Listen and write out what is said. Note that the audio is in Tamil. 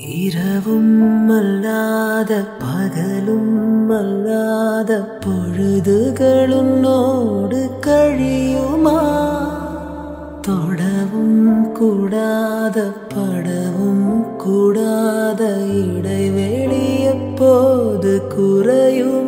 இரவும் அல்லாத பகலும் அல்லாத பொழுதுகளுன்னோடு கழியுமா? தொடவும் கூடாத படவும் கூடாத இடைவெளி எப்போது குறையும்?